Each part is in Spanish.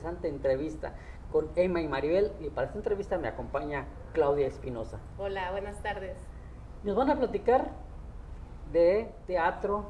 interesante entrevista con Emma y Maribel, y para esta entrevista me acompaña Claudia Espinosa. Hola, buenas tardes. Nos van a platicar de teatro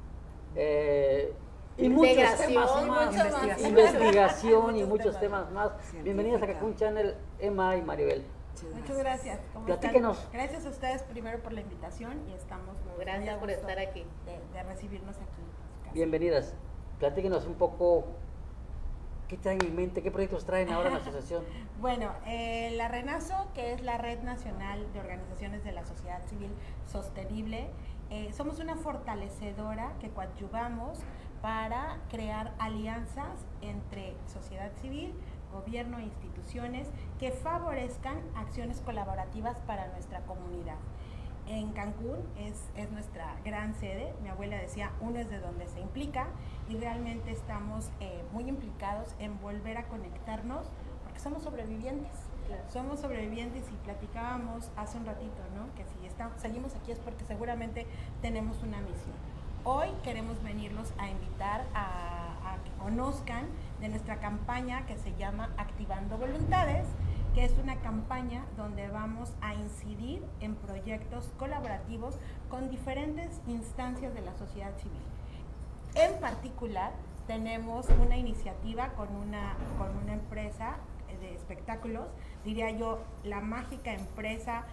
y muchos temas más, investigación y muchos temas más. Bienvenidas a Cancún Channel, Emma y Maribel. Muchas gracias. Platíquenos. Gracias a ustedes primero por la invitación y estamos muy Gracias por estar aquí. De recibirnos aquí. Bienvenidas. Platíquenos un poco qué traen en mente, qué proyectos traen ahora en la asociación. Bueno, la RENASO, que es la Red Nacional de Organizaciones de la Sociedad Civil Sostenible, somos una fortalecedora que coadyuvamos para crear alianzas entre sociedad civil, gobierno e instituciones que favorezcan acciones colaborativas para nuestra comunidad. En Cancún es nuestra gran sede. Mi abuela decía, uno es de donde se implica, y realmente estamos muy implicados en volver a conectarnos porque somos sobrevivientes. Claro. Somos sobrevivientes, y platicábamos hace un ratito, ¿no?, que si seguimos aquí es porque seguramente tenemos una misión. Hoy queremos venirlos a invitar a que conozcan de nuestra campaña que se llama Activando Voluntades, que es una campaña donde vamos a incidir en proyectos colaborativos con diferentes instancias de la sociedad civil. En particular, tenemos una iniciativa con una empresa de espectáculos, diría yo, la mágica empresa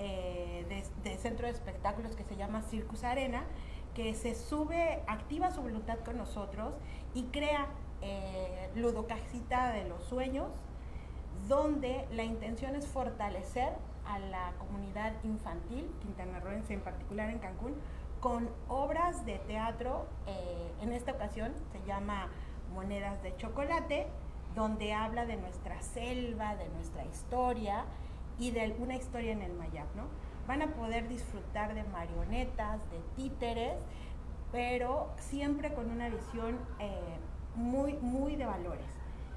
de centro de espectáculos que se llama Circus Arena, que se activa su voluntad con nosotros y crea Ludocasita de los Sueños, donde la intención es fortalecer a la comunidad infantil quintanarroense, en particular en Cancún, con obras de teatro. En esta ocasión se llama Monedas de Chocolate, donde habla de nuestra selva, de nuestra historia y de una historia en el Mayab, ¿no? Van a poder disfrutar de marionetas, de títeres, pero siempre con una visión muy de valores.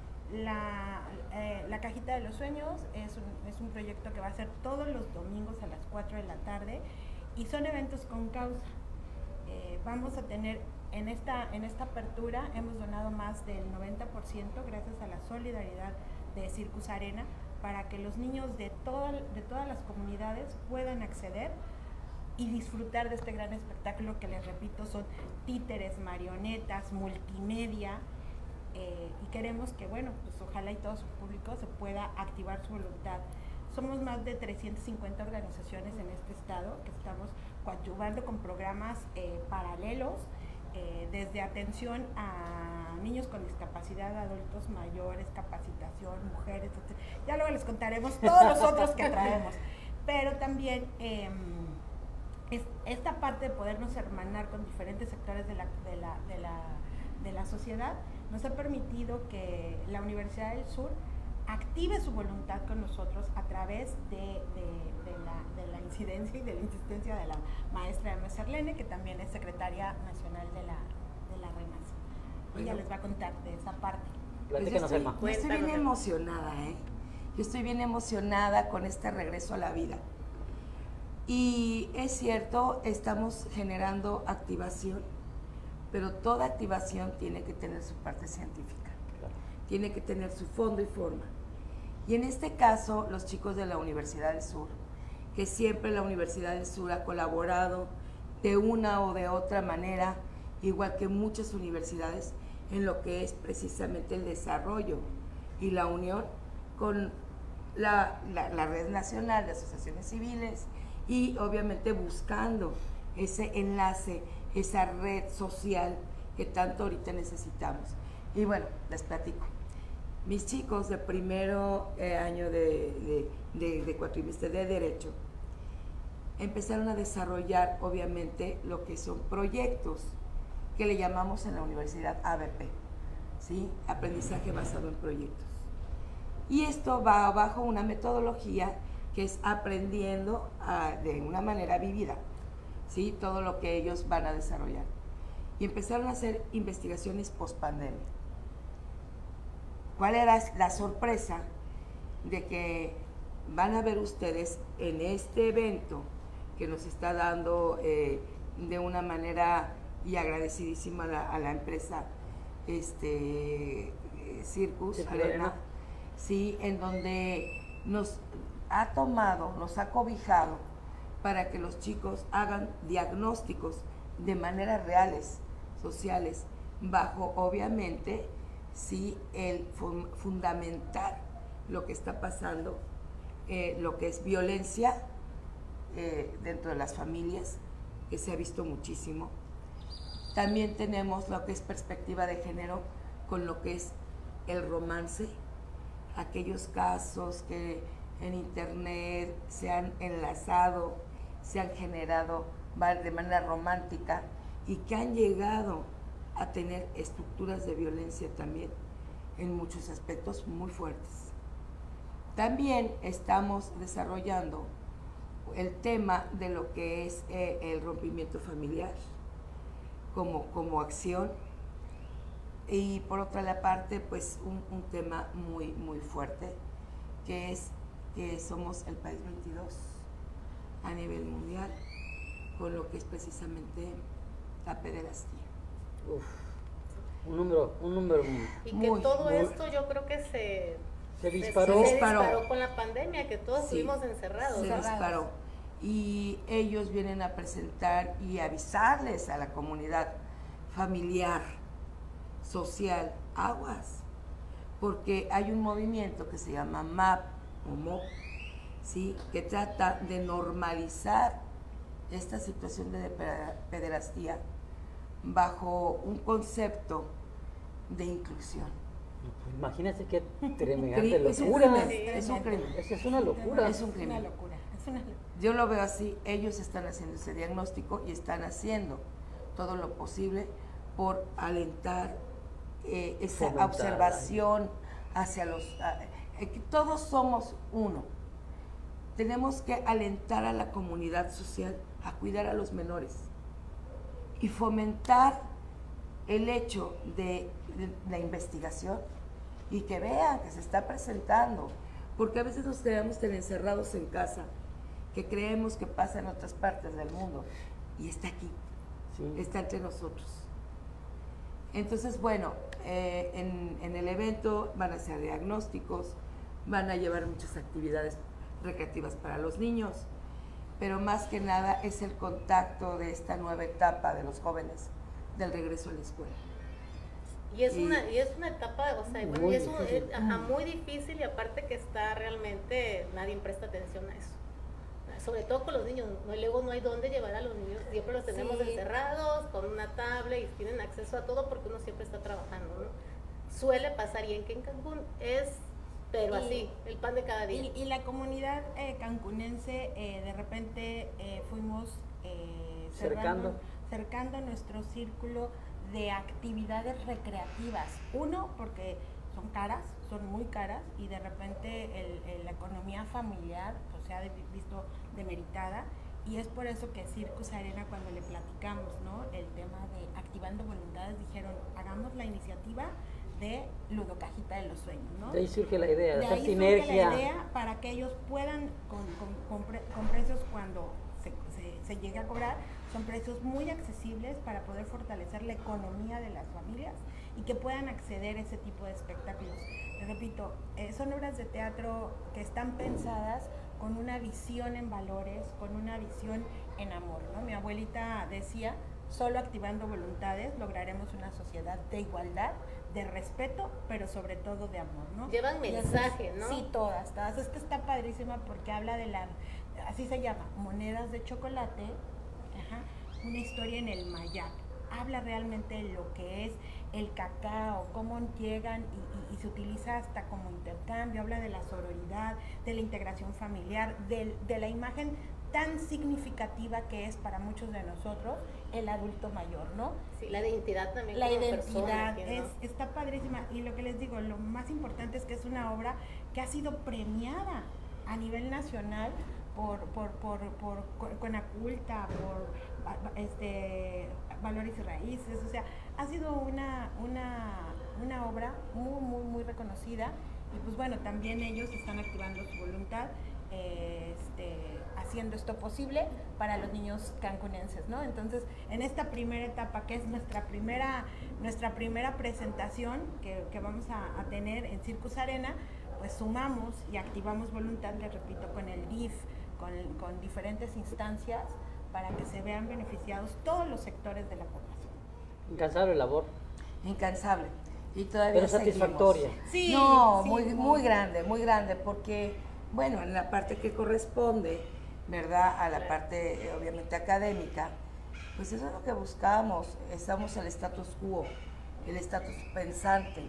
La Cajita de los Sueños es un proyecto que va a ser todos los domingos a las 4 de la tarde, y son eventos con causa. Vamos a tener en esta apertura, hemos donado más del 90% gracias a la solidaridad de Circus Arena, para que los niños de todas las comunidades puedan acceder y disfrutar de este gran espectáculo que, les repito, son títeres, marionetas, multimedia, y queremos que, bueno, pues ojalá y todo su público se pueda activar su voluntad. Somos más de 350 organizaciones en este estado que estamos coadyuvando con programas paralelos, desde atención a niños con discapacidad, adultos mayores, capacitación, mujeres, etc. Ya luego les contaremos todos los otros que traemos, pero también esta parte de podernos hermanar con diferentes sectores de la sociedad nos ha permitido que la Universidad del Sur active su voluntad con nosotros a través de la incidencia y de la insistencia de la maestra Emma Serlene, que también es secretaria nacional de la RENASO. Ella les va a contar de esa parte. Platícanos, Emma. Yo estoy bien emocionada, Yo estoy bien emocionada con este regreso a la vida. Y es cierto, estamos generando activación, pero toda activación tiene que tener su parte científica, tiene que tener su fondo y forma. Y en este caso, los chicos de la Universidad del Sur, que siempre la Universidad del Sur ha colaborado de una o de otra manera, igual que muchas universidades, en lo que es precisamente el desarrollo y la unión con la Red Nacional de Asociaciones Civiles, y obviamente buscando ese enlace, esa red social que tanto ahorita necesitamos. Y bueno, les platico. Mis chicos de primero año de cuatrimestre de Derecho empezaron a desarrollar obviamente lo que son proyectos que le llamamos en la universidad ABP, ¿sí? Aprendizaje basado en proyectos. Y esto va bajo una metodología que es aprendiendo de una manera vivida, ¿sí? Todo lo que ellos van a desarrollar. Y empezaron a hacer investigaciones post-pandemia. ¿Cuál era la sorpresa? De que van a ver ustedes en este evento que nos está dando de una manera, y agradecidísima a la empresa Circus Circus Arena, Arena. sí, en donde nos ha tomado, nos ha cobijado para que los chicos hagan diagnósticos de maneras reales, sociales, bajo obviamente sí el fundamentar lo que está pasando, lo que es violencia dentro de las familias, que se ha visto muchísimo. También tenemos lo que es perspectiva de género con lo que es el romance, aquellos casos que en internet se han enlazado, se han generado de manera romántica y que han llegado a tener estructuras de violencia también en muchos aspectos muy fuertes. También estamos desarrollando el tema de lo que es el rompimiento familiar como acción, y por otra parte pues un tema muy fuerte, que es que somos el país 22 a nivel mundial con lo que es precisamente la pederastía. Uf, un número Y que Muy, todo muy- esto yo creo que se disparó. se disparó con la pandemia, que todos Sí, estuvimos encerrados. se disparó. Y ellos vienen a presentar y avisarles a la comunidad familiar, social, aguas, porque hay un movimiento que se llama MAP o MOP, ¿sí?, que trata de normalizar esta situación de pederastía bajo un concepto de inclusión. Imagínense qué tremenda Es un locura. crimen, es un crimen. Esa es una locura. Es un crimen. Una locura, es una locura. Yo lo veo así, ellos están haciendo ese diagnóstico y están haciendo todo lo posible por alentar esa Fomentar, observación hacia que todos somos uno. Tenemos que alentar a la comunidad social a cuidar a los menores y fomentar el hecho de la investigación y que vean que se está presentando, porque a veces nos quedamos tan encerrados en casa que creemos que pasa en otras partes del mundo y está aquí, Sí. está entre nosotros. Entonces, bueno, en el evento van a hacer diagnósticos, van a llevar muchas actividades recreativas para los niños, pero más que nada es el contacto de esta nueva etapa de los jóvenes del regreso a la escuela. Y es una etapa, o sea, bueno, Muy y es difícil. muy difícil, y aparte que está realmente, nadie presta atención a eso. Sobre todo con los niños, ¿no? Y luego no hay dónde llevar a los niños, siempre los tenemos Sí. encerrados con una tablet y tienen acceso a todo porque uno siempre está trabajando, ¿no? Suele pasar, y en Cancún es, pero Y- así, el pan de cada día. Y la comunidad cancunense, de repente fuimos cercando nuestro círculo de actividades recreativas. Uno, porque son caras, son muy caras, y de repente la economía familiar pues, se ha visto demeritada, y es por eso que Circus Arena, cuando le platicamos, ¿no?, el tema de activando voluntades, dijeron, hagamos la iniciativa de Ludocajita de los Sueños, ¿no? De ahí surge la idea, de De hacer ahí surge sinergia. la idea para que ellos puedan, con precios cuando se llegue a cobrar, son precios muy accesibles para poder fortalecer la economía de las familias y que puedan acceder a ese tipo de espectáculos. Les repito, son obras de teatro que están pensadas con una visión en valores, con una visión en amor, ¿no? Mi abuelita decía, solo activando voluntades lograremos una sociedad de igualdad, de respeto, pero sobre todo de amor, ¿no? Llevan Y mensaje, ¿no? Sí, todas. Esta está padrísima porque habla de así se llama, monedas de chocolate, ajá, una historia en el Mayap. Habla realmente de lo que es el cacao, cómo llegan y se utiliza hasta como intercambio, habla de la sororidad, de la integración familiar, de la imagen tan significativa que es para muchos de nosotros el adulto mayor, ¿no? Sí, la identidad también. La como identidad persona, ¿no? está padrísima, y lo que les digo, lo más importante es que es una obra que ha sido premiada a nivel nacional por Conaculta, por Valores y Raíces, o sea, ha sido una obra muy reconocida, y pues bueno, también ellos están activando su voluntad, haciendo esto posible para los niños cancunenses, ¿no? Entonces, en esta primera etapa, que es nuestra primera presentación que vamos a tener en Circus Arena, pues sumamos y activamos voluntad, les repito, con el DIF, con diferentes instancias, para que se vean beneficiados todos los sectores de la población. Incansable labor. Incansable. Y todavía Pero satisfactoria. Sí, no, sí, muy grande, porque, bueno, en la parte que corresponde, ¿verdad? A la parte, obviamente, académica, pues eso es lo que buscamos. Estamos en el status quo, el status pensante.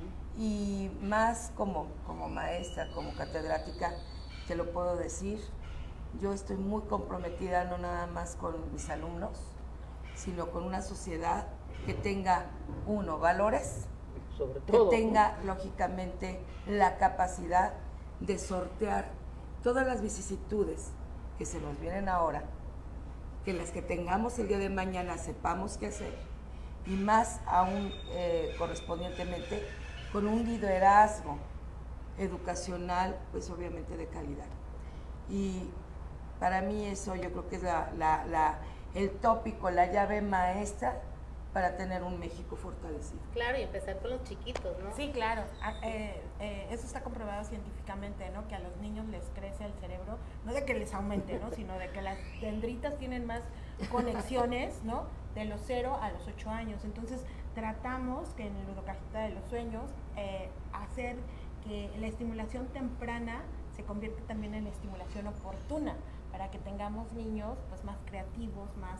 Y más como maestra, como catedrática, te lo puedo decir, yo estoy muy comprometida no nada más con mis alumnos, sino con una sociedad que tenga, uno, valores, Sobre todo, que tenga, lógicamente, la capacidad de sortear todas las vicisitudes que se nos vienen ahora, que las que tengamos el día de mañana sepamos qué hacer, y más aún correspondientemente con un liderazgo educacional, pues obviamente de calidad. Y para mí eso yo creo que es el tópico, la llave maestra para tener un México fortalecido. Claro, y empezar con los chiquitos, ¿no? Sí, claro. Eso está comprobado científicamente, ¿no? Que a los niños les crece el cerebro, no de que les aumente, ¿no? Sino de que las dendritas tienen más conexiones, ¿no? De los 0 a los 8 años. Entonces, tratamos que en el Ludocajita de los Sueños hacer que la estimulación temprana se convierta también en la estimulación oportuna, para que tengamos niños pues más creativos, más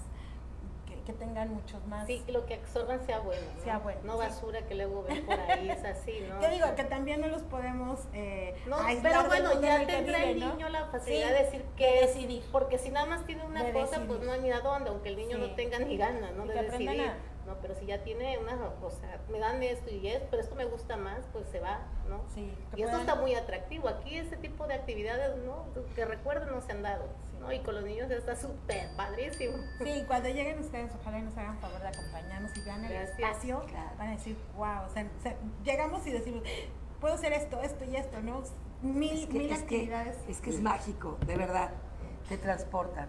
que tengan muchos más... Sí, lo que absorban sea bueno, ¿no? Sea bueno, No sí. basura que luego ven por ahí, es así, ¿no? Yo digo que también no los podemos No, aislar pero del bueno, mundo en ya el que tendrá el viven, ¿no? niño la facilidad Sí, de decir de qué es, decidir. porque si nada más tiene una De cosa, decidir. pues no hay ni a dónde, aunque el niño Sí. no tenga ni ganas, ¿no? Y De que aprendan decidir. a- No, pero si ya tiene una, o sea, me dan esto y esto, pero esto me gusta más, pues se va, ¿no? Sí, que Y esto puedan- está muy atractivo. Aquí este tipo de actividades, ¿no? Que recuerden no se han dado, ¿no? Y con los niños está súper padrísimo. Sí, cuando lleguen ustedes, ojalá y nos hagan favor de acompañarnos y vean el Gracias. espacio, Claro. van a decir, wow, o sea, llegamos y decimos, puedo hacer esto y esto, ¿no? Mil actividades. Es que es mágico, de verdad. Te transporta.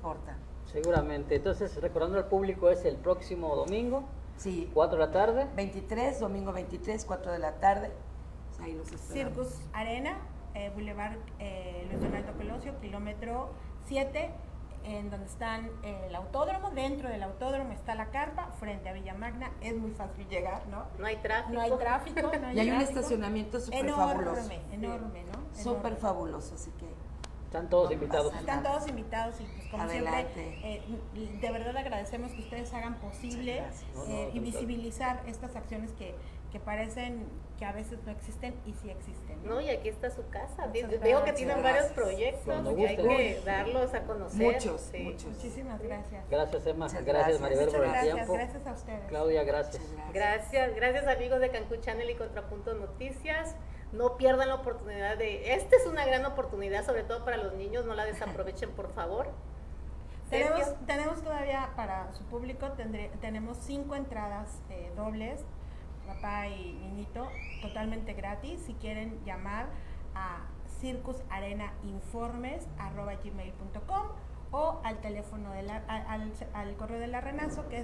Seguramente. Entonces, recordando al público, es el próximo domingo, Sí, 4 de la tarde. domingo 23, 4 de la tarde. Pues ahí los esperamos. Circus Arena, Boulevard Luis Donaldo Colosio, kilómetro 7, en donde están el autódromo. Dentro del autódromo está la carpa, frente a Villa Magna. Es muy fácil llegar, ¿no? No hay tráfico. No hay tráfico, no hay Y hay un tráfico. estacionamiento súper fabuloso. Enorme, ¿no? Súper Enorme. fabuloso, así que Están todos invitados. pasa Están todos invitados y pues como Adelante. siempre, de verdad agradecemos que ustedes hagan posible Muchas gracias. No, y total. visibilizar estas acciones que parecen que a veces no existen y sí existen. No, y aquí está su casa. Muchas Veo que gracias. tienen varios proyectos Cuando y hay gusten. que darlos a conocer. muchos, Sí. muchos. Muchísimas gracias. Gracias, Emma. Muchas Gracias, gracias. Maribel, Muchas por el gracias, tiempo. gracias a ustedes. Claudia, gracias. Muchas Gracias, gracias amigos de Cancún Channel y Contrapunto Noticias. No pierdan la oportunidad esta es una gran oportunidad, sobre todo para los niños, no la desaprovechen, por favor. Sergio. Tenemos todavía para su público, tenemos 5 entradas dobles, papá y niñito, totalmente gratis. Si quieren llamar a circusarenainformes@gmail.com o al teléfono al correo de la Renazo, que es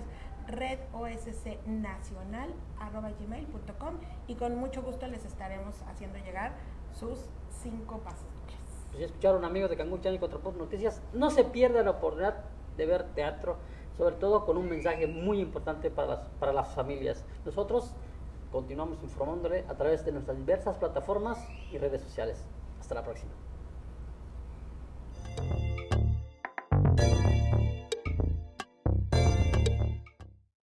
redossnacional@gmail.com, y con mucho gusto les estaremos haciendo llegar sus 5 pases dobles. Pues ya escucharon, amigos de Cancún Channel y Contrapunto Noticias. No se pierdan la oportunidad de ver teatro, sobre todo con un mensaje muy importante para las familias. Nosotros continuamos informándole a través de nuestras diversas plataformas y redes sociales. Hasta la próxima.